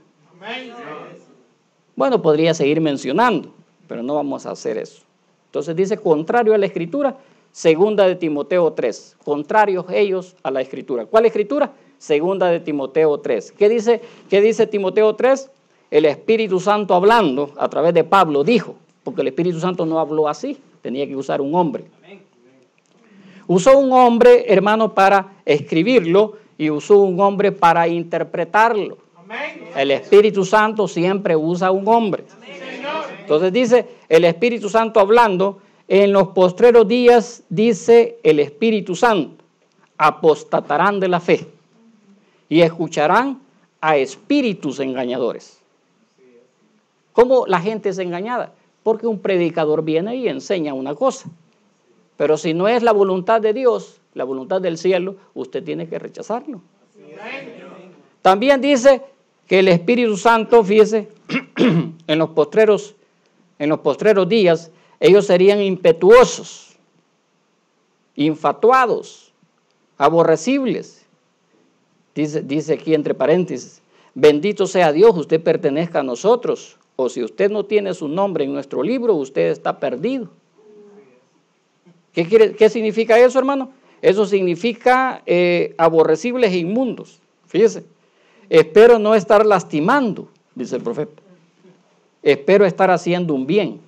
Bueno, podría seguir mencionando, pero no vamos a hacer eso. Entonces dice contrario a la Escritura, segunda de Timoteo tres. Contrarios ellos a la Escritura. ¿Cuál Escritura? Segunda de Timoteo tres. ¿Qué dice, qué dice Timoteo tres? El Espíritu Santo hablando a través de Pablo dijo, porque el Espíritu Santo no habló así, tenía que usar un hombre. Usó un hombre, hermano, para escribirlo y usó un hombre para interpretarlo. El Espíritu Santo siempre usa un hombre. Entonces dice el Espíritu Santo hablando, en los postreros días, dice el Espíritu Santo, apostatarán de la fe y escucharán a espíritus engañadores. ¿Cómo la gente es engañada? Porque un predicador viene y enseña una cosa. Pero si no es la voluntad de Dios, la voluntad del cielo, usted tiene que rechazarlo. También dice que el Espíritu Santo, fíjese, en los postreros, en los postreros días, ellos serían impetuosos, infatuados, aborrecibles. Dice, dice aquí entre paréntesis, bendito sea Dios, usted pertenezca a nosotros, o si usted no tiene su nombre en nuestro libro, usted está perdido. ¿Qué, quiere, qué significa eso, hermano? Eso significa eh, aborrecibles e inmundos. Fíjese, espero no estar lastimando, dice el profeta. Espero estar haciendo un bien.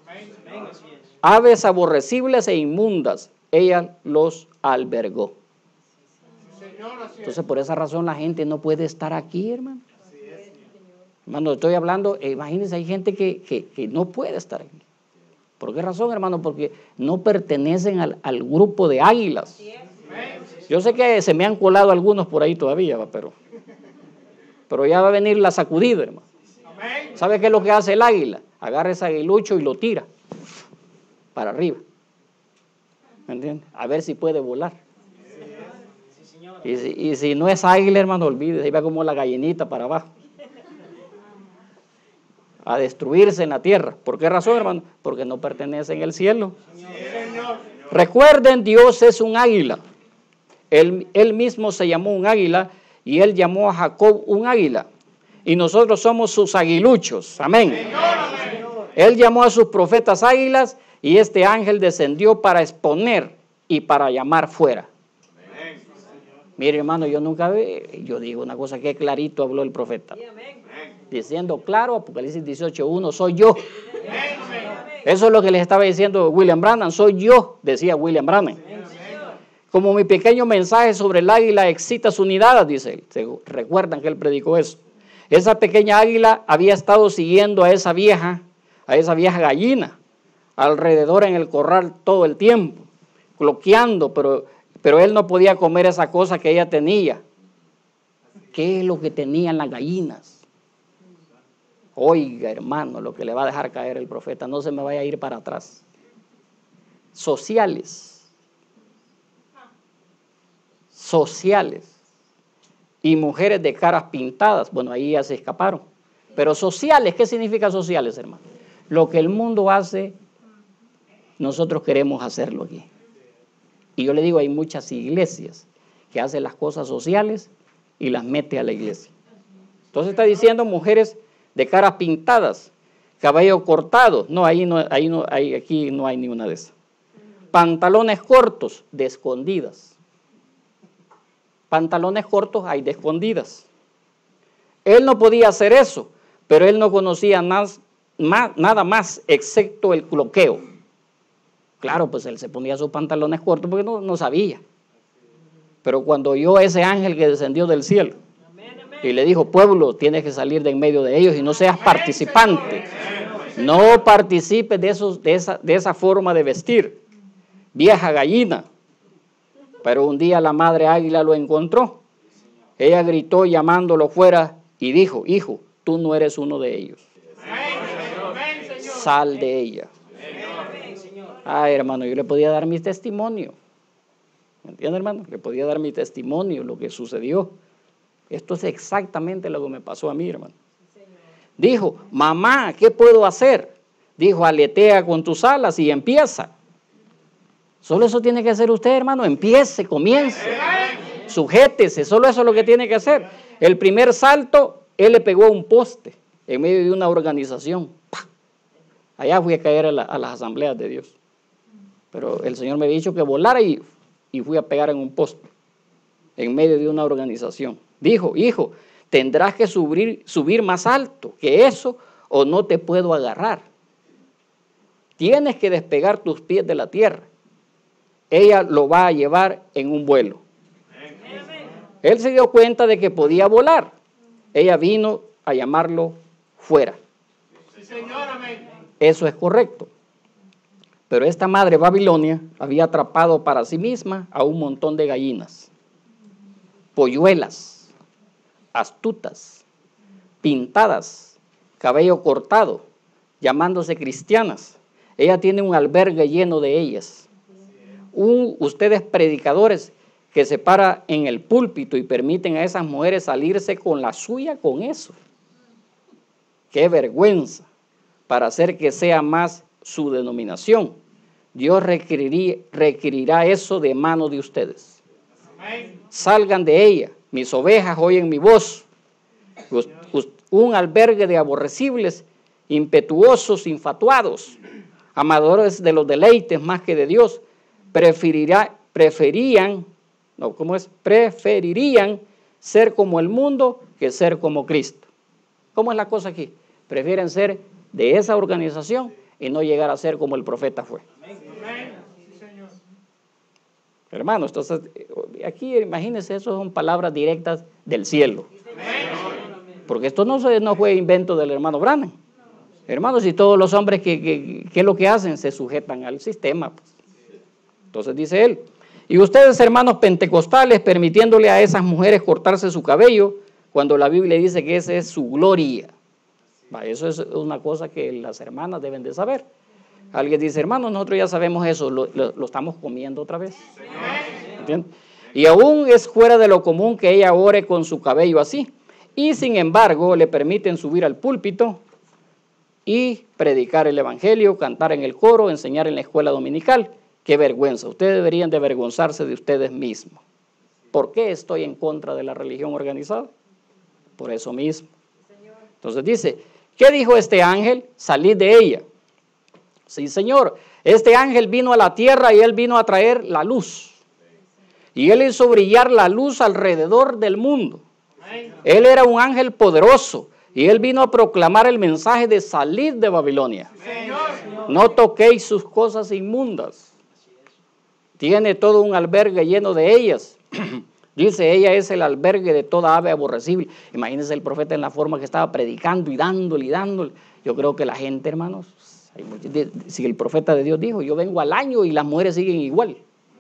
Aves aborrecibles e inmundas, ella los albergó. Entonces, por esa razón la gente no puede estar aquí, hermano. Hermano, estoy hablando, eh, imagínense, hay gente que, que, que no puede estar aquí. ¿Por qué razón, hermano? Porque no pertenecen al, al grupo de águilas. Yo sé que se me han colado algunos por ahí todavía, pero, pero ya va a venir la sacudida, hermano. ¿Sabe qué es lo que hace el águila? Agarra ese aguilucho y lo tira para arriba. ¿Me entiende? A ver si puede volar. Y si, y si no es águila, hermano, olvídese, ahí va como la gallinita para abajo. A destruirse en la tierra. ¿Por qué razón, hermano? Porque no pertenece en el cielo. Recuerden, Dios es un águila. Él, él mismo se llamó un águila y Él llamó a Jacob un águila. Y nosotros somos sus aguiluchos. Amén. Él llamó a sus profetas águilas y este ángel descendió para exponer y para llamar fuera. Mire, hermano, yo nunca ve, yo digo una cosa que clarito habló el profeta. Diciendo claro, Apocalipsis dieciocho uno, soy yo. Eso es lo que les estaba diciendo William Branham, soy yo, decía William Branham. Como mi pequeño mensaje sobre el águila excita su nidada, dice él. ¿Se recuerdan que él predicó eso? Esa pequeña águila había estado siguiendo a esa vieja, a esa vieja gallina, alrededor en el corral todo el tiempo, cloqueando, pero, pero él no podía comer esa cosa que ella tenía. ¿Qué es lo que tenían las gallinas? Oiga, hermano, lo que le va a dejar caer el profeta, no se me vaya a ir para atrás. Sociales. Sociales. Y mujeres de caras pintadas, bueno, ahí ya se escaparon. Pero sociales, ¿qué significa sociales, hermano? Lo que el mundo hace, nosotros queremos hacerlo aquí. Y yo le digo, hay muchas iglesias que hacen las cosas sociales y las mete a la iglesia. Entonces está diciendo mujeres de caras pintadas, cabello cortado. No, ahí no, ahí no, ahí, aquí no hay ni una de esas. Pantalones cortos, de escondidas. Pantalones cortos hay de escondidas. Él no podía hacer eso, pero él no conocía más, más, nada más excepto el cloqueo. Claro, pues él se ponía sus pantalones cortos porque no, no sabía. Pero cuando oyó a ese ángel que descendió del cielo y le dijo, pueblo, tienes que salir de en medio de ellos y no seas participante. No participes de, esos, de, esa, de esa forma de vestir. Vieja gallina. Pero un día la madre águila lo encontró. Ella gritó llamándolo fuera y dijo, hijo, tú no eres uno de ellos. Sal de ella. Ay, hermano, yo le podía dar mi testimonio. ¿Me entiende, hermano? Le podía dar mi testimonio, lo que sucedió. Esto es exactamente lo que me pasó a mí, hermano. Dijo, mamá, ¿qué puedo hacer? Dijo, aletea con tus alas y empieza. Solo eso tiene que hacer usted, hermano. Empiece, comience, sujétese. Solo eso es lo que tiene que hacer. El primer salto, él le pegó a un poste en medio de una organización. ¡Pah! Allá fui a caer a, la, a las asambleas de Dios. Pero el Señor me había dicho que volara y, y fui a pegar en un poste en medio de una organización. Dijo, hijo, tendrás que subir, subir más alto que eso o no te puedo agarrar. Tienes que despegar tus pies de la tierra. Ella lo va a llevar en un vuelo. Él se dio cuenta de que podía volar. Ella vino a llamarlo fuera. Eso es correcto. Pero esta madre Babilonia había atrapado para sí misma a un montón de gallinas, polluelas, astutas, pintadas, cabello cortado, llamándose cristianas. Ella tiene un albergue lleno de ellas. Un, ustedes predicadores que se paran en el púlpito y permiten a esas mujeres salirse con la suya con eso. ¡Qué vergüenza! Para hacer que sea más su denominación. Dios requeriría, requerirá eso de mano de ustedes. Salgan de ella. Mis ovejas oyen mi voz. Un albergue de aborrecibles, impetuosos, infatuados, amadores de los deleites más que de Dios, preferirá, preferían, no, ¿cómo es? Preferirían ser como el mundo que ser como Cristo. ¿Cómo es la cosa aquí? Prefieren ser de esa organización y no llegar a ser como el profeta fue. Hermanos, entonces, aquí imagínense, eso son palabras directas del cielo. Porque esto no, no fue invento del hermano Branham. Hermanos, y todos los hombres que, que, que es lo que hacen, se sujetan al sistema. Pues. Entonces dice él, y ustedes, hermanos pentecostales, permitiéndole a esas mujeres cortarse su cabello, cuando la Biblia dice que esa es su gloria. Va, eso es una cosa que las hermanas deben de saber. Alguien dice, hermanos, nosotros ya sabemos eso, lo, lo, lo estamos comiendo otra vez. ¿Entiendes? Y aún es fuera de lo común que ella ore con su cabello así. Y sin embargo, le permiten subir al púlpito y predicar el evangelio, cantar en el coro, enseñar en la escuela dominical. ¡Qué vergüenza! Ustedes deberían de avergonzarse de ustedes mismos. ¿Por qué estoy en contra de la religión organizada? Por eso mismo. Entonces dice, ¿qué dijo este ángel? Salid de ella. Sí, Señor, este ángel vino a la tierra y él vino a traer la luz. Y él hizo brillar la luz alrededor del mundo. Él era un ángel poderoso y él vino a proclamar el mensaje de salir de Babilonia. No toquéis sus cosas inmundas. Tiene todo un albergue lleno de ellas. Dice, ella es el albergue de toda ave aborrecible. Imagínense el profeta en la forma que estaba predicando y dándole y dándole. Yo creo que la gente, hermanos, si el profeta de Dios dijo, yo vengo al año y las mujeres siguen igual.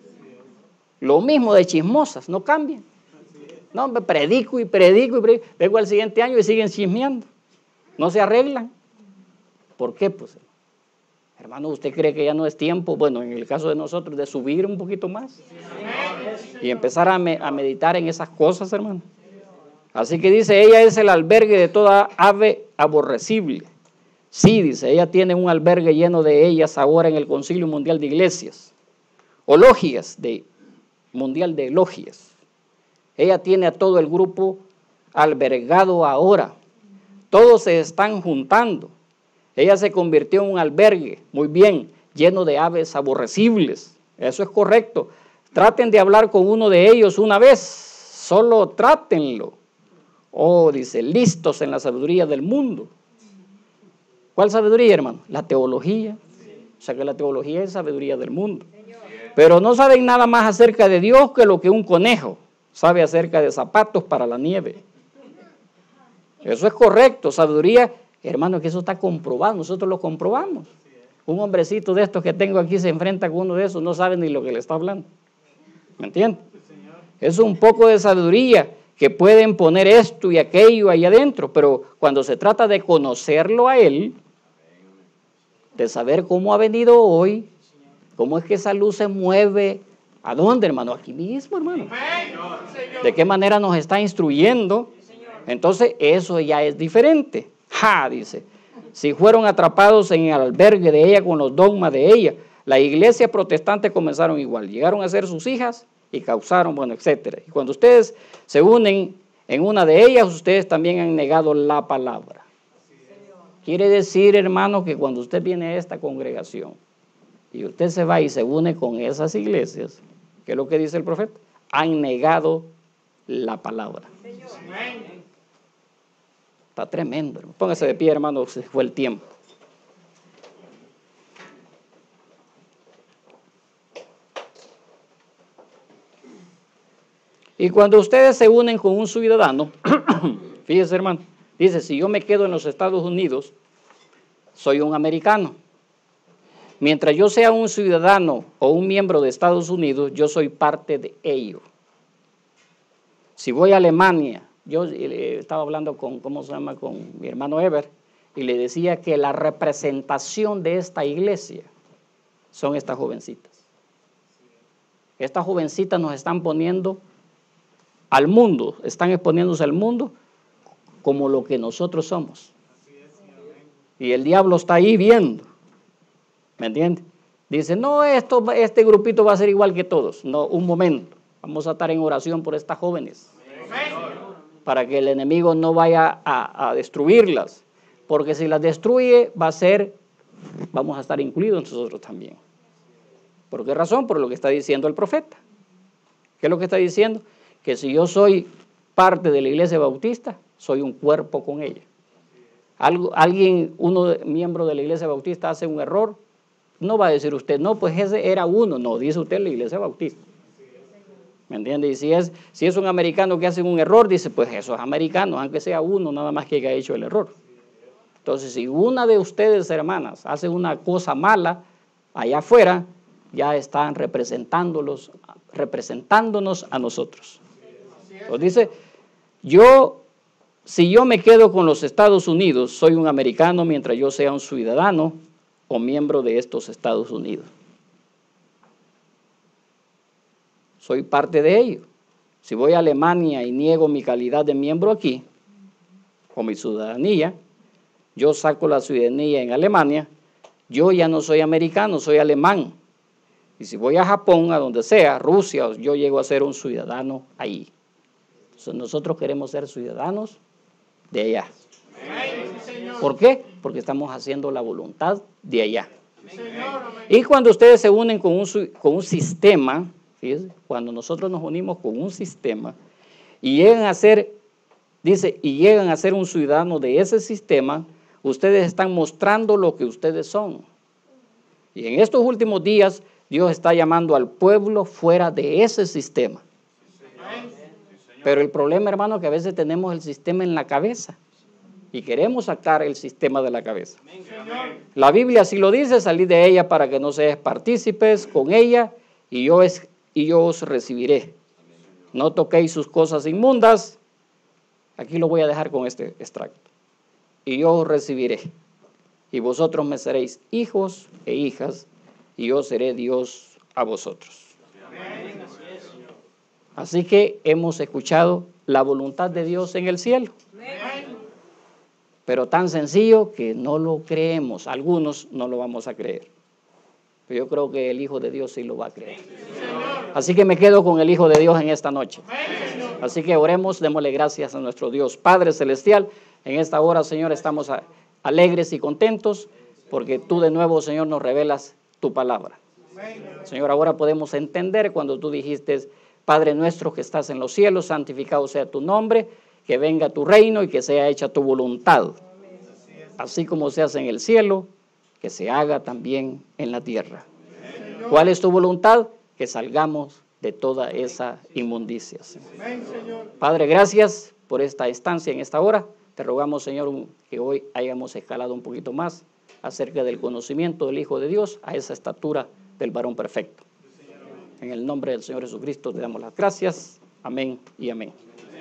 Lo mismo de chismosas, no cambian. No, me predico y predico y predico. Vengo al siguiente año y siguen chismeando. No se arreglan. ¿Por qué? Pues, hermano, ¿usted cree que ya no es tiempo? Bueno, en el caso de nosotros, de subir un poquito más. Y empezar a, me, a meditar en esas cosas, hermano. Así que dice, ella es el albergue de toda ave aborrecible. Sí, dice, ella tiene un albergue lleno de ellas ahora en el Concilio Mundial de Iglesias. O logias, de, mundial de logias. Ella tiene a todo el grupo albergado ahora. Todos se están juntando. Ella se convirtió en un albergue, muy bien, lleno de aves aborrecibles. Eso es correcto. Traten de hablar con uno de ellos una vez. Solo trátenlo. Oh, dice, listos en la sabiduría del mundo. ¿Cuál sabiduría, hermano? La teología. O sea que la teología es sabiduría del mundo. Pero no saben nada más acerca de Dios que lo que un conejo sabe acerca de zapatos para la nieve. Eso es correcto, sabiduría, hermano, que eso está comprobado, nosotros lo comprobamos. Un hombrecito de estos que tengo aquí se enfrenta con uno de esos, no sabe ni lo que le está hablando. ¿Me entiende? Es un poco de sabiduría que pueden poner esto y aquello ahí adentro, pero cuando se trata de conocerlo a él, de saber cómo ha venido hoy, cómo es que esa luz se mueve, ¿a dónde, hermano? Aquí mismo, hermano. ¿De qué manera nos está instruyendo? Entonces, eso ya es diferente. Ja, dice, si fueron atrapados en el albergue de ella con los dogmas de ella, la iglesia protestante comenzaron igual, llegaron a ser sus hijas y causaron, bueno, etcétera. Y cuando ustedes se unen en una de ellas, ustedes también han negado la palabra. Quiere decir, hermano, que cuando usted viene a esta congregación y usted se va y se une con esas iglesias, ¿qué es lo que dice el profeta? Han negado la palabra. Está tremendo, hermano. Póngase de pie, hermano, se fue el tiempo. Y cuando ustedes se unen con un ciudadano, fíjese, hermano, dice, si yo me quedo en los Estados Unidos, soy un americano. Mientras yo sea un ciudadano o un miembro de Estados Unidos, yo soy parte de ello. Si voy a Alemania, yo estaba hablando con, ¿cómo se llama?, con mi hermano Eber, y le decía que la representación de esta iglesia son estas jovencitas. Estas jovencitas nos están poniendo al mundo, están exponiéndose al mundo como lo que nosotros somos. Y el diablo está ahí viendo. ¿Me entiende? Dice, no, esto, este grupito va a ser igual que todos. No, un momento. Vamos a estar en oración por estas jóvenes. Para que el enemigo no vaya a, a destruirlas. Porque si las destruye, va a ser, vamos a estar incluidos nosotros también. ¿Por qué razón? Por lo que está diciendo el profeta. ¿Qué es lo que está diciendo? Que si yo soy parte de la iglesia bautista, soy un cuerpo con ella. Algo, alguien, uno de, miembro de la iglesia bautista hace un error, no va a decir usted, no, pues ese era uno, no, dice usted la iglesia bautista. ¿Me entiende? Y si es, si es un americano que hace un error, dice, pues eso es americano, aunque sea uno nada más que haya hecho el error. Entonces, si una de ustedes, hermanas, hace una cosa mala allá afuera, ya están representándolos, representándonos a nosotros. Entonces dice, yo, si yo me quedo con los Estados Unidos, soy un americano mientras yo sea un ciudadano o miembro de estos Estados Unidos. Soy parte de ello. Si voy a Alemania y niego mi calidad de miembro aquí, o mi ciudadanía, yo saco la ciudadanía en Alemania, yo ya no soy americano, soy alemán. Y si voy a Japón, a donde sea, Rusia, yo llego a ser un ciudadano ahí. Entonces nosotros queremos ser ciudadanos de allá. ¿Por qué? Porque estamos haciendo la voluntad de allá. Y cuando ustedes se unen con un, con un sistema, fíjense, cuando nosotros nos unimos con un sistema y llegan a ser, dice, y llegan a ser un ciudadano de ese sistema, ustedes están mostrando lo que ustedes son. Y en estos últimos días, Dios está llamando al pueblo fuera de ese sistema. Pero el problema, hermano, es que a veces tenemos el sistema en la cabeza y queremos sacar el sistema de la cabeza. La Biblia así lo dice, salid de ella para que no seáis partícipes con ella y yo, es, y yo os recibiré. No toquéis sus cosas inmundas. Aquí lo voy a dejar con este extracto. Y yo os recibiré. Y vosotros me seréis hijos e hijas, y yo seré Dios a vosotros. Así que hemos escuchado la voluntad de Dios en el cielo. Pero tan sencillo que no lo creemos. Algunos no lo vamos a creer. Pero yo creo que el Hijo de Dios sí lo va a creer. Así que me quedo con el Hijo de Dios en esta noche. Así que oremos, démosle gracias a nuestro Dios. Padre Celestial, en esta hora, Señor, estamos alegres y contentos porque tú de nuevo, Señor, nos revelas tu palabra. Señor, ahora podemos entender cuando tú dijiste, Padre nuestro que estás en los cielos, santificado sea tu nombre, que venga tu reino y que sea hecha tu voluntad. Así como se hace en el cielo, que se haga también en la tierra. ¿Cuál es tu voluntad? Que salgamos de toda esa inmundicia. Padre, gracias por esta estancia en esta hora. Te rogamos, Señor, que hoy hayamos escalado un poquito más acerca del conocimiento del Hijo de Dios a esa estatura del varón perfecto. En el nombre del Señor Jesucristo te damos las gracias. Amén y amén.